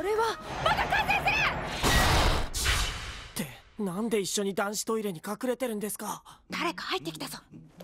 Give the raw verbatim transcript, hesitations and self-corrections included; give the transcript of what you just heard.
れはまだ完成する。 ってなんで一緒に男子トイレに隠れてるんですか？ 誰か入ってきたぞ。